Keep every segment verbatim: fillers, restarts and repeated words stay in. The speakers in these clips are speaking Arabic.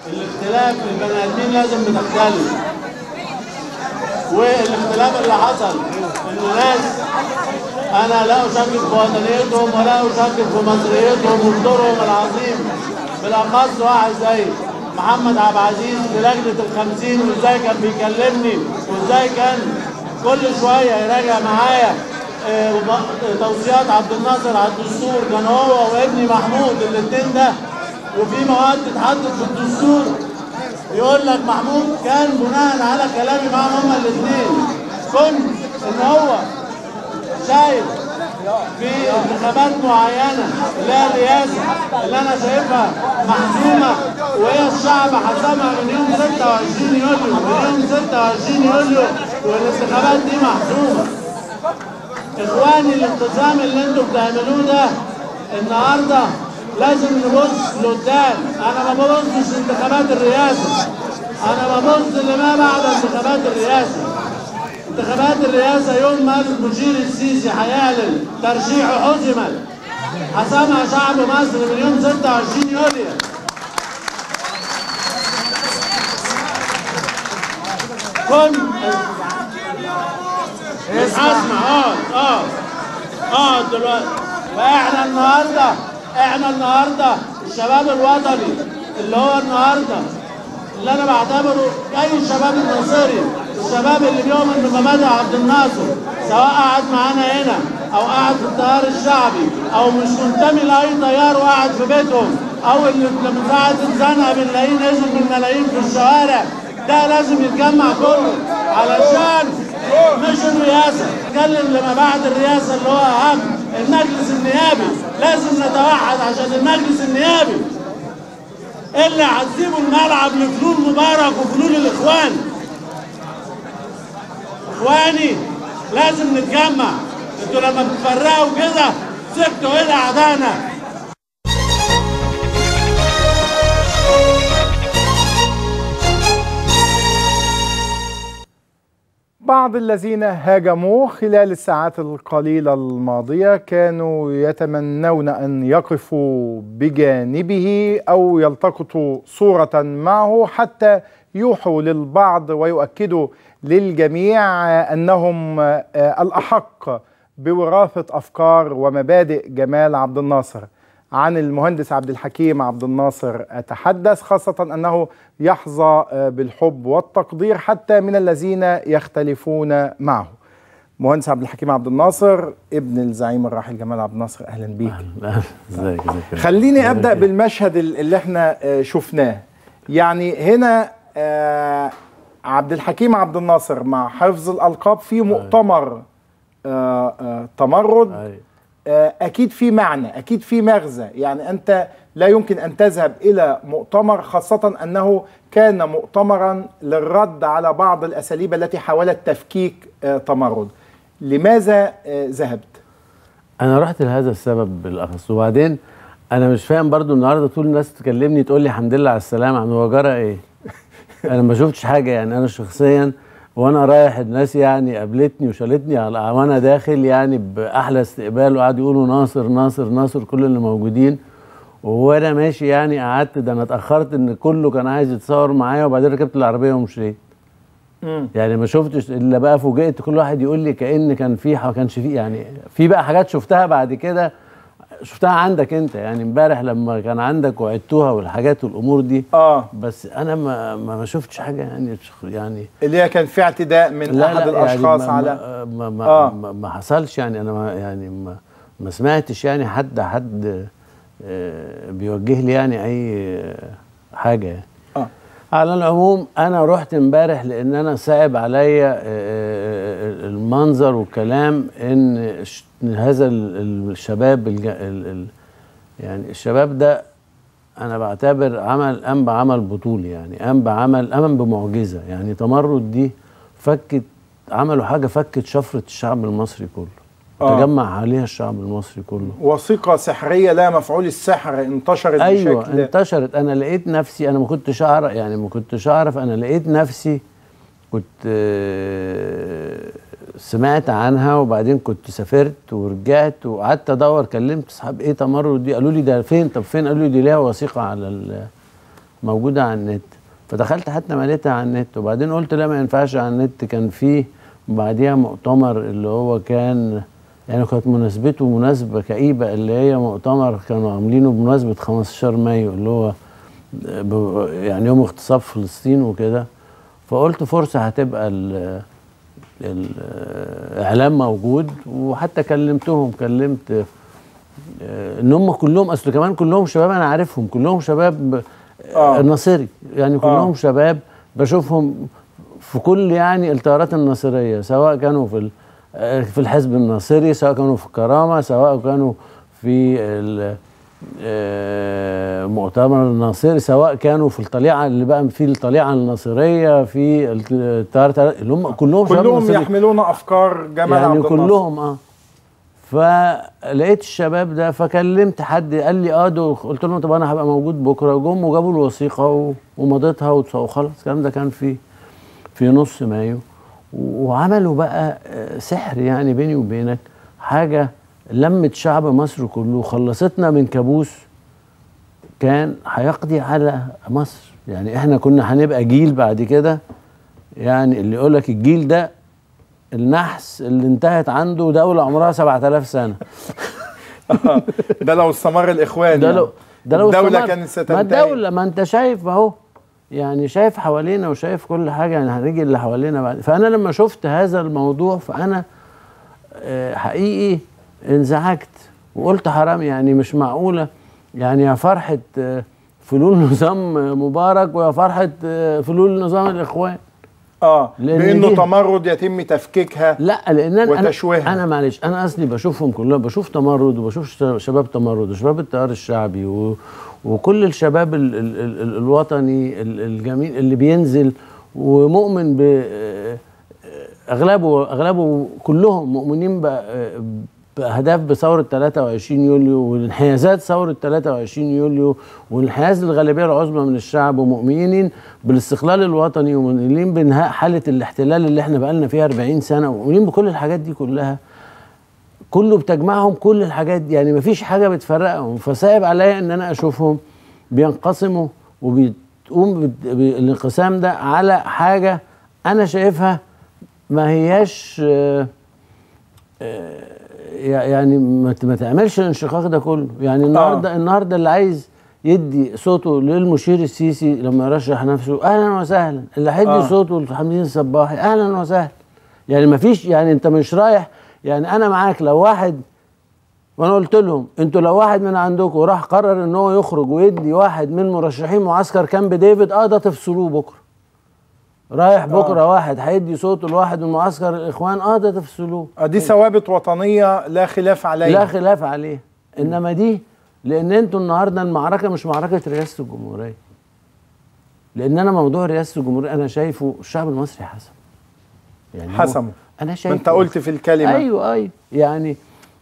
الاختلاف البني ادمين لازم بتختلف، والاختلاف اللي حصل ان ناس انا لا اشكك في وطنيتهم ولا اشكك في مصريتهم ودورهم العظيم، بالاخص واحد زي محمد عبد العزيز في لجنه الخمسين، وازاي كان بيكلمني وازاي كان كل شويه يراجع معايا توصيات عبد الناصر على الدستور. كان هو وابني محمود الاثنين ده، وفي مواد تتحدد في الدستور يقول لك محمود كان بناء على كلامي معاهم هما الاثنين كنت ان هو شايف في انتخابات معينه اللي هي الرئاسه اللي انا شايفها محسومه، وهي الشعب حسمها من يوم ستة وعشرين يوليو، من يوم ستة وعشرين يوليو والانتخابات دي محسومه. اخواني الانقسام اللي انتوا بتعملوه ده النهارده لازم نبص لقدام. انا ما ببصش لانتخابات الرئاسه، انا ببص لما بعد انتخابات الرئاسه. انتخابات الرئاسه يوم ما المشير السيسي هيعلن ترشيحه حسمت، حسمها شعب مصر من يوم ستة وعشرين يوليو. كن مش هسمع. اقعد اقعد اقعد دلوقتي. فاحنا النهارده احنا النهارده الشباب الوطني اللي هو النهارده اللي انا بعتبره اي الشباب الناصري، الشباب اللي بيؤمن بمبادئ عبد الناصر، سواء قاعد معانا هنا او قاعد في التيار الشعبي او مش منتمي لاي تيار وقاعد في بيتهم، او اللي لما ساعه الزنقه بنلاقيه نزل بالملايين في الشوارع، ده لازم يتجمع كله علشان مش الرئاسه. نتكلم لما بعد الرئاسه اللي هو اهم المجلس النيابي. لازم نتوحد عشان المجلس النيابي اللي هتسيبوا الملعب لفلول مبارك وفلول الاخوان. اخواني لازم نتجمع. انتوا لما بتفرقوا كده سبتوا الى اعدائنا. بعض الذين هاجموه خلال الساعات القليلة الماضية كانوا يتمنون أن يقفوا بجانبه أو يلتقطوا صورة معه حتى يوحوا للبعض ويؤكدوا للجميع أنهم الأحق بوراثة أفكار ومبادئ جمال عبد الناصر. عن المهندس عبد الحكيم عبد الناصر أتحدث، خاصة أنه يحظى بالحب والتقدير حتى من الذين يختلفون معه. مهندس عبد الحكيم عبد الناصر ابن الزعيم الراحل جمال عبد الناصر، أهلا بيك. أهلا. ازيك ازيك. خليني أبدأ بالمشهد اللي احنا شفناه. يعني هنا عبد الحكيم عبد الناصر مع حفظ الألقاب في مؤتمر تمرد. أكيد في معنى، أكيد في مغزى. يعني أنت لا يمكن أن تذهب إلى مؤتمر، خاصة أنه كان مؤتمرا للرد على بعض الأساليب التي حاولت تفكيك تمرد. لماذا ذهبت؟ أنا رحت لهذا السبب بالأخص. وبعدين أنا مش فاهم برضو النهاردة طول الناس تكلمني تقول لي الحمد لله على السلامة، عن هو جرى إيه؟ أنا ما شفتش حاجة. يعني أنا شخصيا وانا رايح الناس يعني قابلتني وشالتني على وانا داخل يعني باحلى استقبال، وقعدوا يقولوا ناصر ناصر ناصر كل اللي موجودين. وانا ماشي يعني قعدت، ده انا اتاخرت ان كله كان عايز يتصور معايا، وبعدين ركبت العربيه ومشيت. يعني ما شفتش الا بقى، فوجئت كل واحد يقول لي كأن كان في ما كانش في. يعني في بقى حاجات شفتها بعد كده، شفتها عندك انت يعني امبارح لما كان عندك وعدتوها والحاجات والامور دي. اه بس انا ما ما شفتش حاجه يعني يعني اللي هي كان في اعتداء من لا احد لا الاشخاص يعني ما على ما ما, آه. ما, ما حصلش. يعني انا ما يعني ما, ما سمعتش يعني حد حد آه بيوجه لي يعني اي حاجه يعني. اه على العموم انا رحت امبارح لان انا صعب عليا المنظر والكلام ان هذا الشباب الج... ال... ال... يعني الشباب ده انا بعتبر عمل قام بعمل بطولي، يعني قام بعمل قام بمعجزه. يعني تمرد دي فكت، عملوا حاجه فكت شفره الشعب المصري كله. آه. تجمع عليها الشعب المصري كله. وثيقه سحريه لا مفعول السحر انتشرت أيوة بشكل انتشرت. انا لقيت نفسي، انا ما كنتش اعرف يعني ما كنتش اعرف انا لقيت نفسي كنت سمعت عنها، وبعدين كنت سافرت ورجعت وقعدت ادور، كلمت اصحاب ايه تمرد دي، قالوا لي ده فين، طب فين، قالوا لي دي ليها وثيقه على موجوده على النت، فدخلت حتى مليتها على النت، وبعدين قلت لا ما ينفعش على النت. كان فيه بعديها مؤتمر اللي هو كان يعني كانت مناسبته مناسبه كئيبه، اللي هي مؤتمر كانوا عاملينه بمناسبه خمستاشر مايو اللي هو يعني يوم اغتصاب فلسطين وكده. فقلت فرصه هتبقى الاعلام موجود، وحتى كلمتهم كلمت ان هم كلهم اصل كمان كلهم شباب انا عارفهم، كلهم شباب آه. الناصري يعني كلهم آه. شباب بشوفهم في كل يعني التيارات الناصريه، سواء كانوا في في الحزب الناصري، سواء كانوا في الكرامه، سواء كانوا في المؤتمر الناصري، سواء كانوا في الطليعه اللي بقى في الطليعه الناصريه، في التيارات اللي هم كلهم شباب كلهم يحملون افكار جمال يعني عبد الناصر كلهم اه. فلقيت الشباب ده فكلمت حد قال لي اه ده، قلت لهم طب انا هبقى موجود بكره، جم وجابوا الوثيقه ومضيتها وخلاص. الكلام ده كان في في نص مايو، وعملوا بقى سحر يعني بيني وبينك، حاجه لمت شعب مصر كله، خلصتنا من كابوس كان هيقضي على مصر. يعني احنا كنا هنبقى جيل بعد كده، يعني اللي يقول لك الجيل ده النحس اللي انتهت عنده دولة عمرها سبعة آلاف سنة. ده لو استمر الإخوان ده لو ده لو الدولة كانت ستنتهي. ما الدولة ما انت شايف اهو، يعني شايف حوالينا وشايف كل حاجة، يعني هنيجي اللي حوالينا بعد. فأنا لما شفت هذا الموضوع فأنا حقيقي انزعجت وقلت حرام، يعني مش معقولة، يعني يا فرحة فلول نظام مبارك ويا فرحة فلول نظام الإخوان. اه بانه تمرد يتم تفكيكها لا لان وتشويهها. انا انا معلش انا اصلي بشوفهم كلهم، بشوف تمرد وبشوف شباب تمرد وشباب التيار الشعبي و... وكل الشباب ال... ال... ال... الوطني الجميل اللي بينزل ومؤمن ب اغلبه اغلبه كلهم مؤمنين ب... باهداف بثوره ثلاثة وعشرين يوليو وانحيازات ثوره ثلاثة وعشرين يوليو وانحياز الغالبيه العظمى من الشعب، ومؤمنين بالاستقلال الوطني، ومؤمنين بانهاء حاله الاحتلال اللي احنا بقالنا فيها أربعين سنه، ومؤمنين بكل الحاجات دي كلها. كله بتجمعهم كل الحاجات دي، يعني مفيش حاجه بتفرقهم. فصعب عليا ان انا اشوفهم بينقسموا وبتقوم بالانقسام ده على حاجه انا شايفها ما هياش آآ آآ يعني ما تعملش الانشقاق ده كله. يعني النهارده آه. النهارده اللي عايز يدي صوته للمشير السيسي لما يرشح نفسه اهلا وسهلا، اللي هيدي آه. صوته لحمدين الصباحي اهلا وسهلا. يعني ما فيش، يعني انت مش رايح، يعني انا معاك لو واحد، وانا قلت لهم انتوا لو واحد من عندكم راح قرر ان هو يخرج ويدي واحد من مرشحين معسكر كامب ديفيد اه ده تفصلوه بكره. رايح بكره آه. واحد هيدي صوته لواحد من معسكر الاخوان اه ده تفصلوه. آه دي ثوابت وطنيه لا خلاف عليها. لا خلاف عليه. انما دي لان انتوا النهارده المعركه مش معركه رئاسه الجمهوريه. لان انا موضوع رئاسه الجمهوريه انا شايفه الشعب المصري حسم. يعني حسمه. انا شايف انت قلت في الكلمه. ايوه ايوه يعني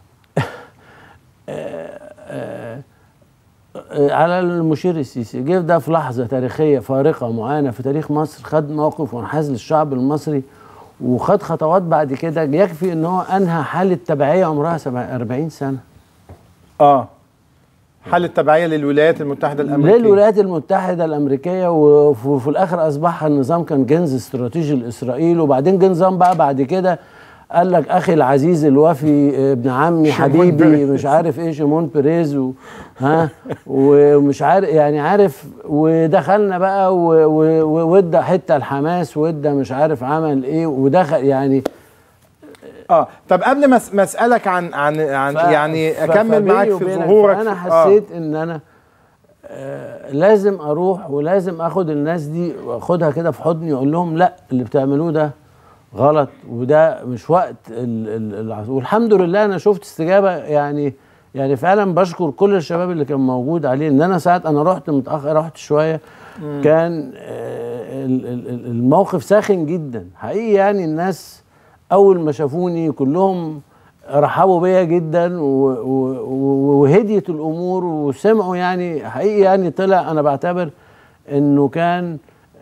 آآ آآ على المشير السيسي جه ده في لحظه تاريخيه فارقه معينه في تاريخ مصر، خد موقف وانحاز للشعب المصري وخد خطوات بعد كده يكفي ان هو انهى حاله تبعيه عمرها أربعين سنه. اه حاله تبعيه للولايات المتحده الامريكيه. للولايات المتحده الامريكيه، وفي الاخر اصبح النظام كان جنز استراتيجي لاسرائيل، وبعدين جه نظام بقى بعد كده قال لك اخي العزيز الوفي ابن عمي حبيبي مش عارف ايه شيمون بيريز و ها ومش عارف يعني عارف، ودخلنا بقى وادى حته الحماس وادى مش عارف عمل ايه ودخل يعني اه. طب قبل ما اسالك عن عن عن يعني اكمل معاك في ظهورك، انا حسيت آه. ان انا آه لازم اروح ولازم اخد الناس دي واخدها كده في حضني واقول لهم لا اللي بتعملوه ده غلط وده مش وقت ال ال والحمد لله انا شفت استجابه. يعني يعني فعلا بشكر كل الشباب اللي كان موجود عليه. ان انا ساعات انا رحت متاخر، رحت شويه مم. كان آه الموقف ساخن جدا حقيقي. يعني الناس اول ما شافوني كلهم رحبوا بيا جدا وهديت الامور وسمعوا. يعني حقيقي يعني طلع انا بعتبر انه كان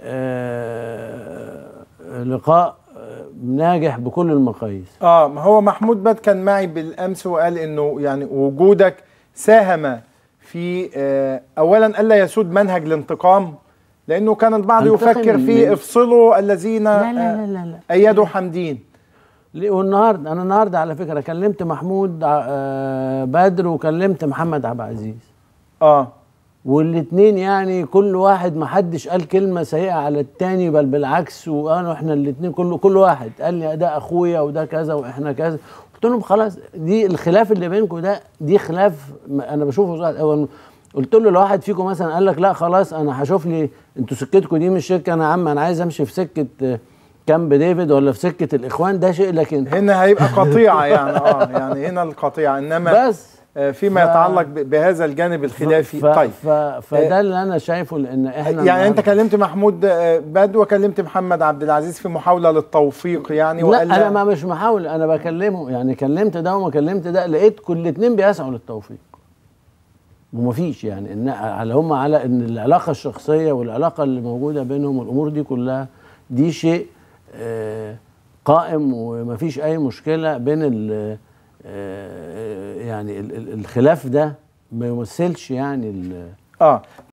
آه لقاء ناجح بكل المقاييس. اه ما هو محمود بات كان معي بالامس وقال انه يعني وجودك ساهم في آه اولا الا يسود منهج الانتقام لانه كان البعض هنتقم يفكر في من- افصلوا الذين لا لا لا لا, لا. ايدوا حمدين. ليه؟ والنهارده انا النهارده على فكره كلمت محمود ع- آه، بدر وكلمت محمد عبد العزيز، اه والاثنين يعني كل واحد ما حدش قال كلمه سيئه على الثاني، بل بالعكس، وقالوا احنا الاثنين كل كل واحد قال لي ده اخويا وده كذا واحنا كذا. قلت لهم خلاص، دي الخلاف اللي بينكم ده دي خلاف م- انا بشوفه صح- هو قلت له لو واحد فيكم مثلا قال لك لا خلاص انا هشوف لي انتوا سكتكم دي مش سكه، انا يا عم انا عايز امشي في سكه آه، كامب ديفيد ولا في سكه الاخوان، ده شيء. لكن هنا هيبقى قطيعه يعني اه يعني هنا القطيعه، انما بس آه، فيما ف- يتعلق ب- بهذا الجانب الخلافي. ف... طيب ف... فده اللي انا شايفه، لان احنا يعني انت النهاردة- كلمت محمود آه، بدو وكلمت محمد عبد العزيز في محاوله للتوفيق يعني، لا وقال انا ما مش محاول، انا بكلمه يعني، كلمت ده وما كلمت ده، لقيت كل الاثنين بيسعوا للتوفيق ومفيش يعني ان على هم على ان العلاقه الشخصيه والعلاقه اللي موجوده بينهم والامور دي كلها دي شيء آه، قائم ومفيش اي مشكله بين ال آه، يعني ال- ال- الخلاف ده ما يمثلش يعني ال- اه